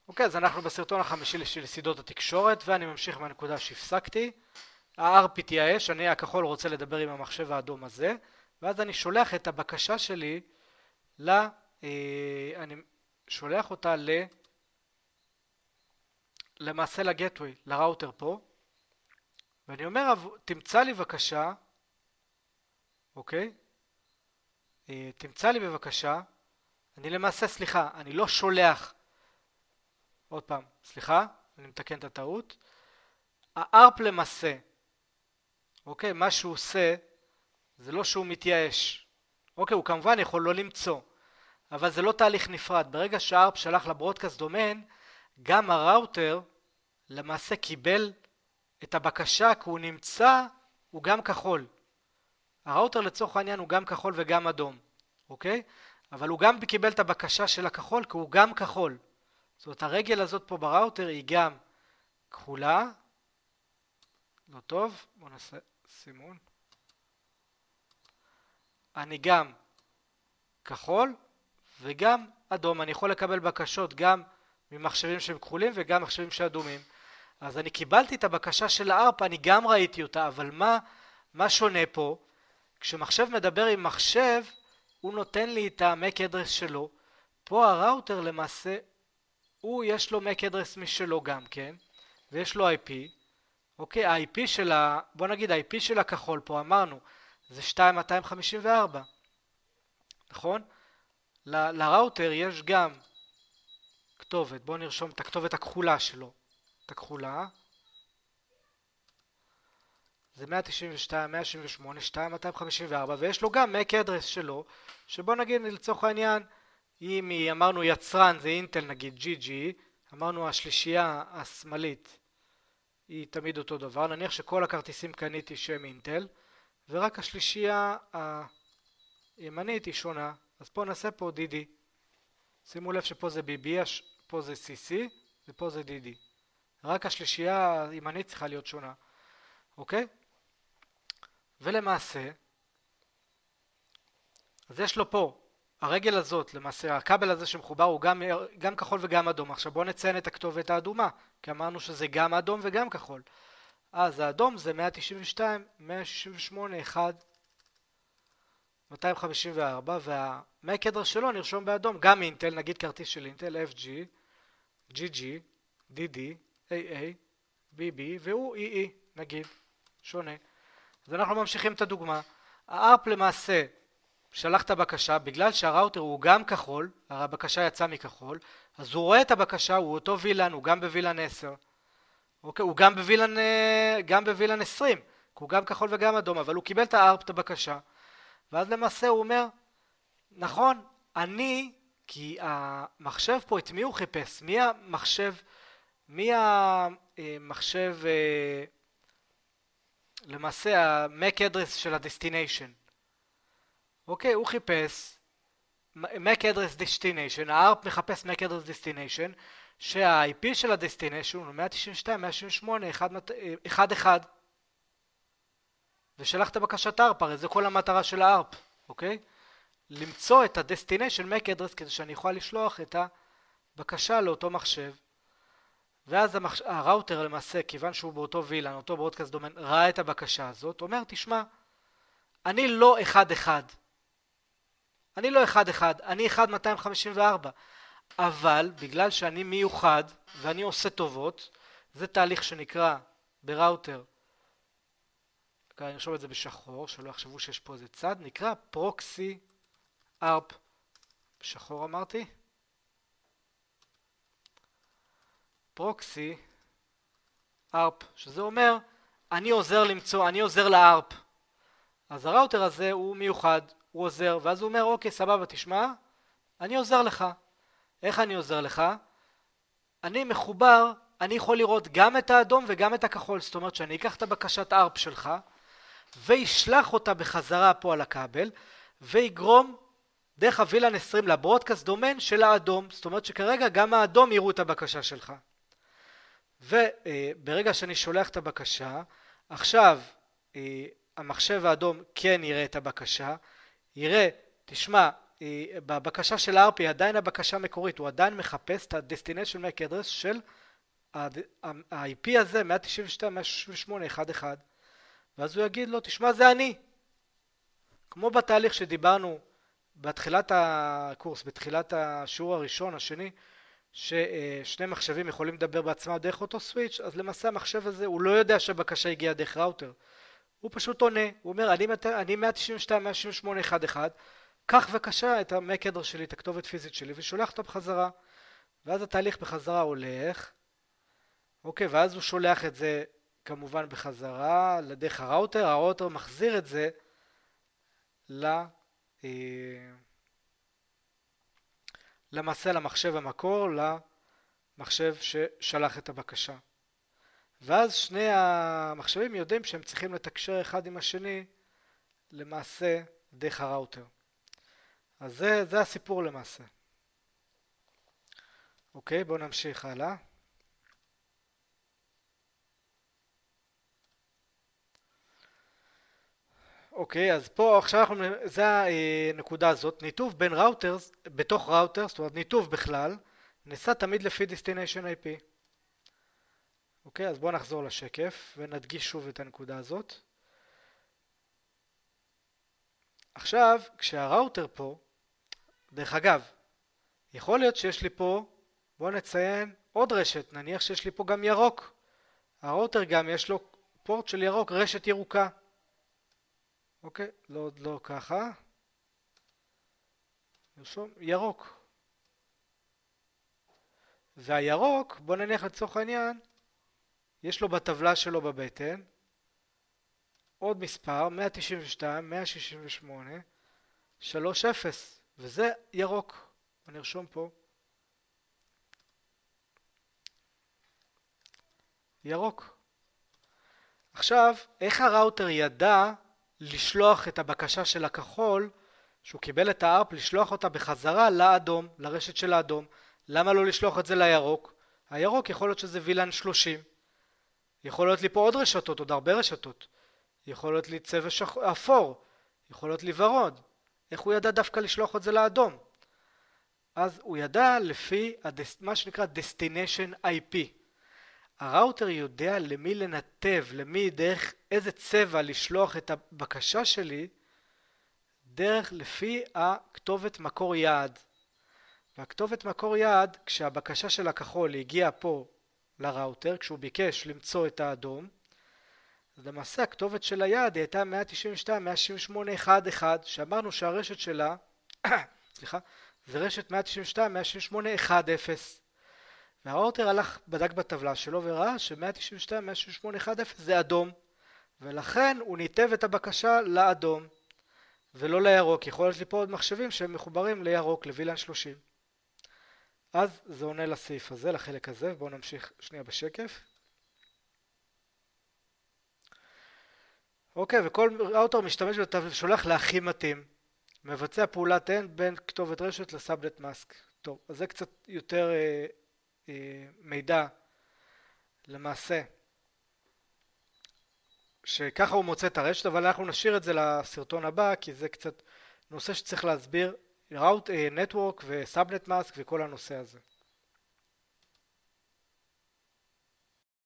אוקיי, אז אנחנו בסרטון החמישי של יסודות התקשורת, ואני ממשיך מהנקודה שהפסקתי. ה-ARP התייאש, אני הכחול רוצה לדבר עם המחשב האדום הזה, ואז אני שולח את הבקשה שלי אני שולח אותה למעשה לגטווי, לראוטר פה, ואני אומר, תמצא לי בבקשה, אוקיי? תמצא לי בבקשה, אני למעשה, סליחה, אני לא שולח, עוד פעם, סליחה, אני מתקן את הטעות, ה-ARP למעשה, אוקיי, מה שהוא עושה, זה לא שהוא מתייאש, אוקיי, הוא כמובן יכול לא למצוא, אבל זה לא תהליך נפרד, ברגע שה-ARP שלח לברודקאסט דומיין, גם הראוטר למעשה קיבל את הבקשה, כי הוא נמצא, הוא גם כחול. הראוטר לצורך העניין הוא גם כחול וגם אדום, אוקיי? אבל הוא גם קיבל את הבקשה של הכחול, כי הוא גם כחול. זאת אומרת, הרגל הזאת פה בראוטר היא גם כחולה. לא טוב, בואו נעשה סימון. אני גם כחול וגם אדום. אני יכול לקבל בקשות גם ממחשבים שהם כחולים וגם מחשבים שאדומים. אז אני קיבלתי את הבקשה של ה-ARP, אני גם ראיתי אותה, אבל מה שונה פה? כשמחשב מדבר עם מחשב, הוא נותן לי את ה-MAC address שלו. פה הראוטר למעשה, יש לו MAC address משלו גם כן, ויש לו IP. אוקיי, ה-IP של בוא נגיד, ה-IP של הכחול פה אמרנו, זה 2254. נכון? לראוטר יש גם כתובת, בואו נרשום את הכתובת הכחולה שלו. את הכחולה. זה 192, 178, 2254, ויש לו גם MAC address שלו, שבוא נגיד לצורך העניין, אם אמרנו יצרן זה אינטל נגיד GG, אמרנו השלישייה השמאלית היא תמיד אותו דבר, נניח שכל הכרטיסים קניתי שם אינטל, ורק השלישייה הימנית היא שונה, אז פה נעשה פה DD. שימו לב שפה זה BB, פה זה CC, ופה זה DD. רק השלישייה הימנית צריכה להיות שונה, אוקיי? ולמעשה, אז יש לו פה, הרגל הזאת, למעשה, הכבל הזה שמחובר הוא גם כחול וגם אדום. עכשיו בואו נציין את הכתובת האדומה, כי אמרנו שזה גם אדום וגם כחול. אז האדום זה 192, 168, 1, 254, וה-MAC address שלו נרשום באדום, גם אינטל, נגיד כרטיס של אינטל, FG, GG, DD, AA, BB, והוא EE, נגיד, שונה. אז אנחנו ממשיכים את הדוגמה. ה-ARP למעשה שלח את הבקשה, בגלל שהראוטר הוא גם כחול, הרי הבקשה יצאה מכחול, אז הוא רואה את הבקשה, הוא אותו וילן, הוא גם בווילן 10. אוקיי, הוא גם בווילן 20, כי הוא גם כחול וגם אדום, אבל הוא קיבל את ה-ARP, את הבקשה. ואז למעשה הוא אומר, נכון, כי המחשב פה, את מי הוא חיפש? מי המחשב, למעשה ה-MAC address של ה-destination. אוקיי, הוא חיפש MAC address destination, ה-ARP מחפש MAC address destination, שה-IP של ה-destination הוא 192, 168, 1, ושלח את הבקשת ARP, הרי זה כל המטרה של ה-ARP, אוקיי? למצוא את ה-destination MAC address כדי שאני יכול לשלוח את הבקשה לאותו מחשב. ואז הראוטר למעשה, כיוון שהוא באותו וילן, אותו ברודקאסט דומיין, ראה את הבקשה הזאת, אומר, תשמע, אני לא 1-1, אני 1-254, אבל בגלל שאני מיוחד ואני עושה טובות, זה תהליך שנקרא בראוטר, אני נרשום את זה בשחור, שלא יחשבו שיש פה איזה צד, נקרא פרוקסי ARP, בשחור אמרתי, פרוקסי ARP, שזה אומר, אני עוזר ל-ARP. אז הראוטר הזה הוא מיוחד, הוא עוזר, ואז הוא אומר, אוקיי, סבבה, תשמע, אני עוזר לך. איך אני עוזר לך? אני מחובר, אני יכול לראות גם את האדום וגם את הכחול, זאת אומרת שאני אקח את הבקשת ARP שלך, וישלח אותה בחזרה פה על הכבל, ויגרום דרך הווילן 20 לברודקאסט דומיין של האדום, זאת אומרת שכרגע גם האדום יראו את הבקשה שלך. וברגע שאני שולח את הבקשה, עכשיו המחשב האדום כן יראה את הבקשה, יראה, תשמע, בבקשה של ה-RP עדיין הבקשה מקורית, הוא עדיין מחפש את ה-Destination MAC Address של ה-IP הזה, 192.168.1.1, ואז הוא יגיד לו, תשמע, זה אני. כמו בתהליך שדיברנו בתחילת הקורס, בתחילת השיעור הראשון, השני, ששני מחשבים יכולים לדבר בעצמם דרך אותו סוויץ', אז למעשה המחשב הזה, הוא לא יודע שהבקשה הגיעה דרך ראוטר. הוא פשוט עונה, הוא אומר, אני 192.168.1.1, קח בבקשה את ה-MAC Address שלי, את הכתובת פיזית שלי, ושולח אותה בחזרה. ואז התהליך בחזרה הולך, אוקיי, ואז הוא שולח את זה כמובן בחזרה לדרך הראוטר, הראוטר מחזיר את זה למעשה למחשב המקור, למחשב ששלח את הבקשה. ואז שני המחשבים יודעים שהם צריכים לתקשר אחד עם השני למעשה דרך הראוטר. אז זה הסיפור למעשה. אוקיי, בואו נמשיך הלאה. אוקיי, אז פה עכשיו זה הנקודה הזאת, ניתוב בין ראוטרס, בתוך ראוטרס, זאת אומרת ניתוב בכלל, נעשה תמיד לפי Destination IP. אוקיי, אז בואו נחזור לשקף ונדגיש שוב את הנקודה הזאת. עכשיו, כשהראוטר פה, דרך אגב, יכול להיות שיש לי פה, בואו נציין עוד רשת, נניח שיש לי פה גם ירוק. הראוטר גם יש לו פורט של ירוק, רשת ירוקה. אוקיי, לא ככה. נרשום ירוק. והירוק, בוא נניח לצורך העניין, יש לו בטבלה שלו בבטן עוד מספר, 192, 168, 30, וזה ירוק. נרשום פה. ירוק. עכשיו, איך הראוטר ידע לשלוח את הבקשה של הכחול, שהוא קיבל את ה-ARP, לשלוח אותה בחזרה לאדום, לרשת של האדום? למה לא לשלוח את זה לירוק? הירוק יכול להיות שזה וילן 30. יכול להיות לי פה עוד רשתות, עוד הרבה רשתות. יכול להיות לי צבע אפור. יכול להיות לי ורוד. איך הוא ידע דווקא לשלוח את זה לאדום? אז הוא ידע לפי מה שנקרא Destination IP. הראוטר יודע למי לנתב, למי דרך איזה צבע לשלוח את הבקשה שלי, דרך לפי הכתובת מקור יעד. והכתובת מקור יעד, כשהבקשה של הכחול הגיעה פה לראוטר, כשהוא ביקש למצוא את האדום, אז למעשה הכתובת של היעד הייתה 192.168.1.1, שאמרנו שהרשת שלה, סליחה, זה רשת 192.168.1.0. והראוטר הלך, בדק בטבלה שלו וראה ש-192.168.1.0 זה אדום, ולכן הוא ניתב את הבקשה לאדום ולא לירוק. יכול להיות לי פה עוד מחשבים שהם מחוברים לירוק, לווילן 30. אז זה עונה לסעיף הזה, לחלק הזה. בואו נמשיך שנייה בשקף. אוקיי, וכל ראוטר משתמש ושולח להכי מתאים. מבצע פעולת end בין כתובת רשת לסאבנט מאסק. טוב, אז זה קצת יותר מידע למעשה שככה הוא מוצא את הרשת, אבל אנחנו נשאיר את זה לסרטון הבא כי זה קצת נושא שצריך להסביר, נטוורק וסאבנט מאסק וכל הנושא הזה.